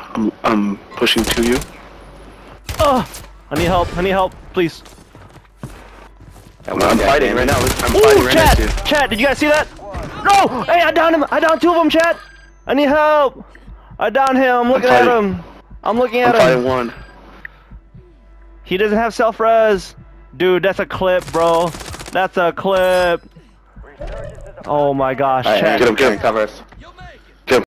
I'm pushing to you. Oh, I need help. I need help, please. I'm fighting right now. I'm Ooh, fighting right next to you. Chat, did you guys see that? No! Hey, I downed him. I downed 2 of them, chat. I need help. I downed him. I'm looking at him. I'm looking at him. I'm fighting one. He doesn't have self-res. Dude, that's a clip, bro. That's a clip. Oh my gosh, chat. Get him, cover us.